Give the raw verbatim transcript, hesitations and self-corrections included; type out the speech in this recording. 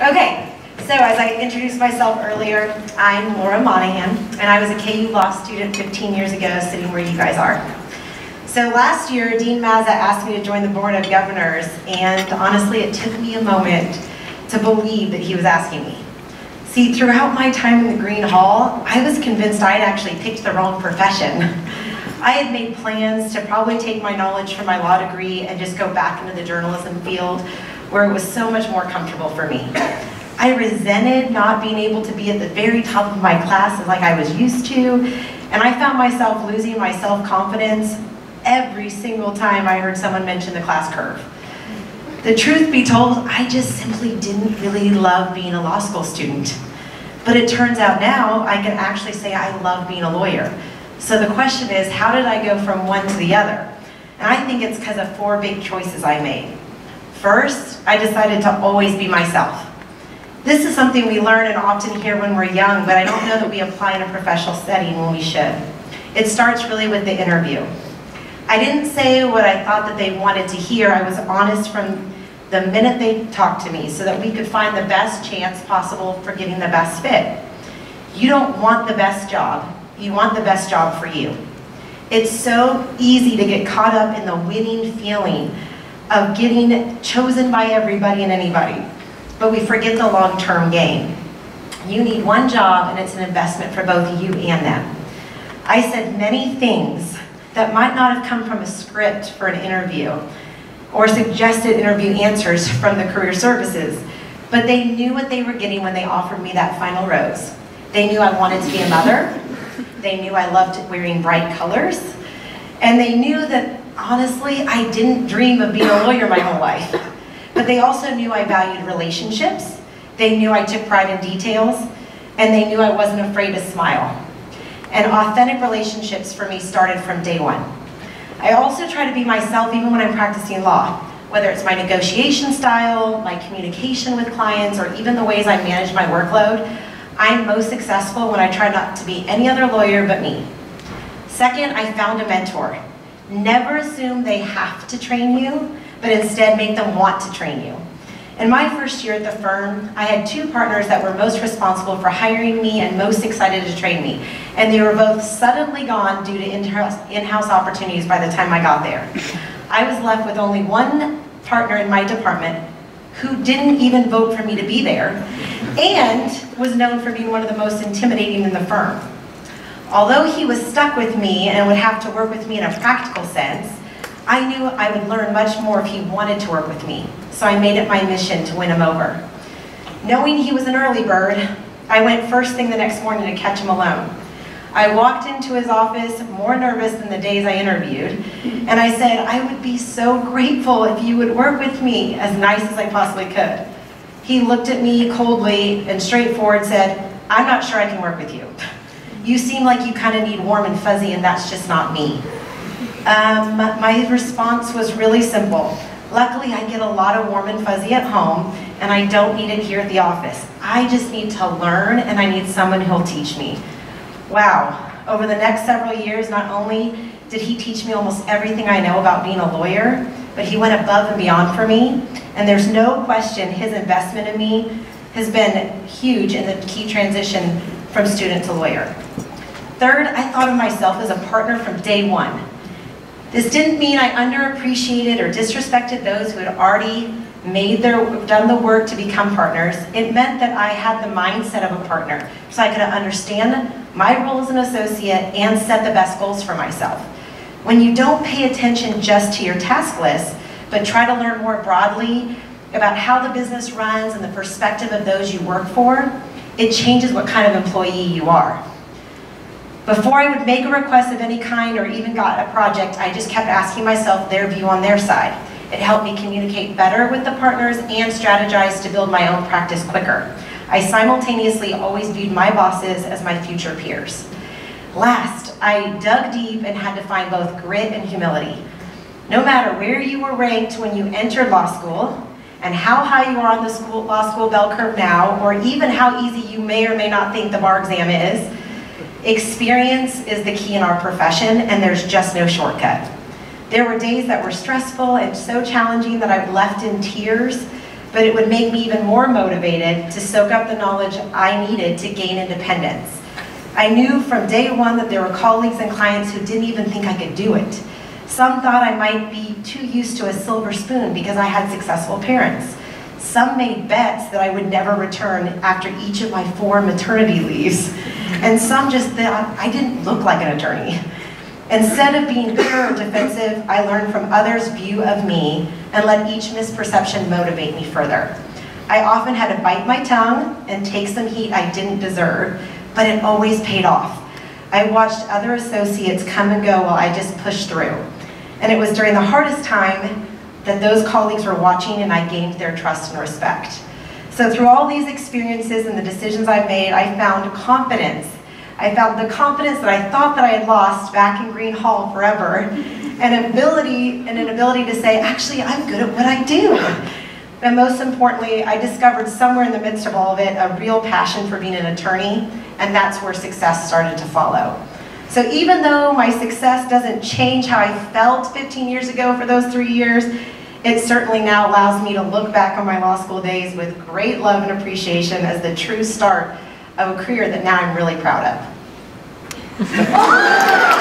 Okay, so as I introduced myself earlier, I'm Dakhil Monahan, and I was a K U law student fifteen years ago, sitting where you guys are. So last year, Dean Mazza asked me to join the Board of Governors, and honestly, it took me a moment to believe that he was asking me. See, throughout my time in the Green Hall, I was convinced I had actually picked the wrong profession. I had made plans to probably take my knowledge from my law degree and just go back into the journalism field, where it was so much more comfortable for me. I resented not being able to be at the very top of my class like I was used to, and I found myself losing my self-confidence every single time I heard someone mention the class curve. The truth be told, I just simply didn't really love being a law school student. But it turns out now I can actually say I love being a lawyer. So the question is, how did I go from one to the other? And I think it's because of four big choices I made. First, I decided to always be myself. This is something we learn and often hear when we're young, but I don't know that we apply in a professional setting when we should. It starts really with the interview. I didn't say what I thought that they wanted to hear. I was honest from the minute they talked to me so that we could find the best chance possible for getting the best fit. You don't want the best job. You want the best job for you. It's so easy to get caught up in the winning feeling of getting chosen by everybody and anybody, but we forget the long-term game. You need one job, and it's an investment for both you and them. I said many things that might not have come from a script for an interview or suggested interview answers from the career services, but they knew what they were getting when they offered me that final rose. They knew I wanted to be a mother. They knew I loved wearing bright colors. And they knew that, honestly, I didn't dream of being a lawyer my whole life. But they also knew I valued relationships. They knew I took pride in details. And they knew I wasn't afraid to smile. And authentic relationships for me started from day one. I also try to be myself even when I'm practicing law, whether it's my negotiation style, my communication with clients, or even the ways I manage my workload. I'm most successful when I try not to be any other lawyer but me. Second, I found a mentor. Never assume they have to train you, but instead make them want to train you. In my first year at the firm, I had two partners that were most responsible for hiring me and most excited to train me. And they were both suddenly gone due to in-house opportunities by the time I got there. I was left with only one partner in my department who didn't even vote for me to be there and was known for being one of the most intimidating in the firm. Although he was stuck with me and would have to work with me in a practical sense, I knew I would learn much more if he wanted to work with me, so I made it my mission to win him over. Knowing he was an early bird, I went first thing the next morning to catch him alone. I walked into his office more nervous than the days I interviewed, and I said, I would be so grateful if you would work with me, as nice as I possibly could. He looked at me coldly and straightforward said, I'm not sure I can work with you. You seem like you kind of need warm and fuzzy, and that's just not me. Um, my response was really simple. Luckily, I get a lot of warm and fuzzy at home, and I don't need it here at the office. I just need to learn, and I need someone who'll teach me. Wow. Over the next several years, not only did he teach me almost everything I know about being a lawyer, but he went above and beyond for me, and there's no question his investment in me has been huge in the key transition from student to lawyer. Third, I thought of myself as a partner from day one. This didn't mean I underappreciated or disrespected those who had already made their, done the work to become partners. It meant that I had the mindset of a partner, so I could understand my role as an associate and set the best goals for myself. When you don't pay attention just to your task list, but try to learn more broadly about how the business runs and the perspective of those you work for, it changes what kind of employee you are. Before I would make a request of any kind or even got a project, I just kept asking myself their view on their side. It helped me communicate better with the partners and strategize to build my own practice quicker. I simultaneously always viewed my bosses as my future peers. Last, I dug deep and had to find both grit and humility. No matter where you were ranked when you entered law school, and how high you are on the school, law school bell curve now, or even how easy you may or may not think the bar exam is, experience is the key in our profession, and there's just no shortcut. There were days that were stressful and so challenging that I've left in tears, but it would make me even more motivated to soak up the knowledge I needed to gain independence. I knew from day one that there were colleagues and clients who didn't even think I could do it. Some thought I might be too used to a silver spoon because I had successful parents. Some made bets that I would never return after each of my four maternity leaves. And some just thought I didn't look like an attorney. Instead of being bitter or defensive, I learned from others' view of me and let each misperception motivate me further. I often had to bite my tongue and take some heat I didn't deserve, but it always paid off. I watched other associates come and go while I just pushed through. And it was during the hardest time that those colleagues were watching and I gained their trust and respect. So through all these experiences and the decisions I've made, I found confidence. I found the confidence that I thought that I had lost back in Green Hall forever, and ability, and an ability to say, actually, I'm good at what I do. And most importantly, I discovered somewhere in the midst of all of it, a real passion for being an attorney, and that's where success started to follow. So even though my success doesn't change how I felt fifteen years ago for those three years, it certainly now allows me to look back on my law school days with great love and appreciation as the true start of a career that now I'm really proud of.